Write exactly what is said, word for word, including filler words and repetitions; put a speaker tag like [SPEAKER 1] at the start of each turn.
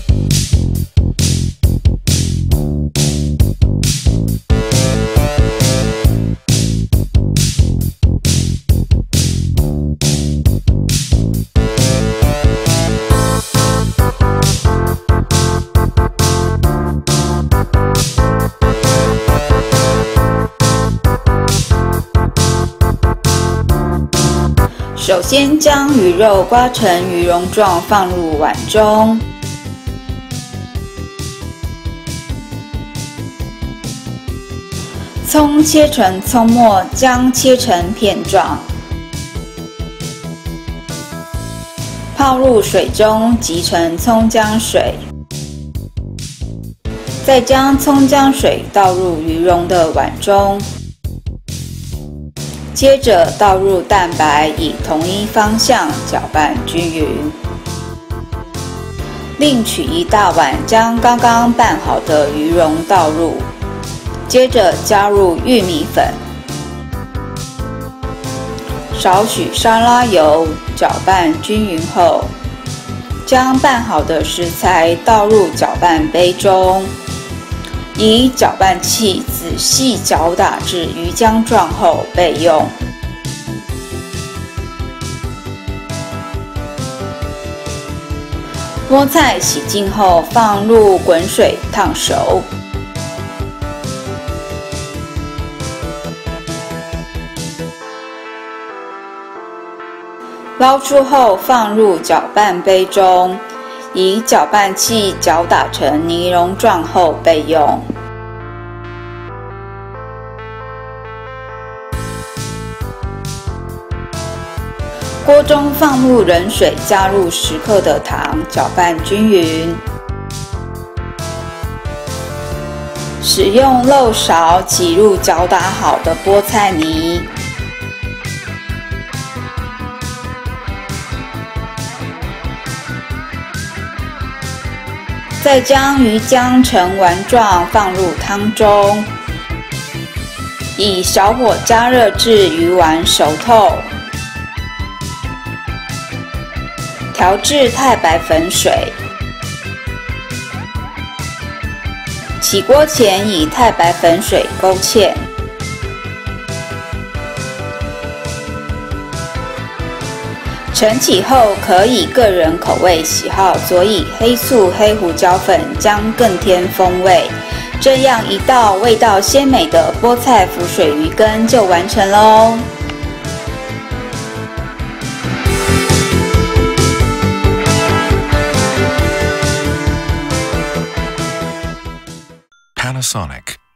[SPEAKER 1] 首先将鱼肉刮成鱼蓉状，放入碗中。葱切成葱末，姜切成片状，泡入水中，即成葱姜水。再将葱姜水倒入鱼蓉的碗中。 接着倒入蛋白，以同一方向搅拌均匀。另取一大碗，将刚刚拌好的鱼蓉倒入，接着加入玉米粉，少许沙拉油，搅拌均匀后，将拌好的食材倒入搅拌杯中。 以搅拌器仔细搅打至鱼浆状后备用。菠菜洗净后放入滚水烫熟。捞出后放入搅拌杯中。 以搅拌器搅打成泥蓉状后备用。锅中放入冷水，加入十克的糖，搅拌均匀。使用漏勺挤入搅打好的菠菜泥。 再将鱼浆成丸状放入汤中，以小火加热至鱼丸熟透。调至太白粉水。起锅前以太白粉水勾芡。 盛起后，可以个人口味喜好佐以黑醋、黑胡椒粉，将更添风味。这样一道味道鲜美的菠菜浮水鱼羹就完成喽。
[SPEAKER 2] Panasonic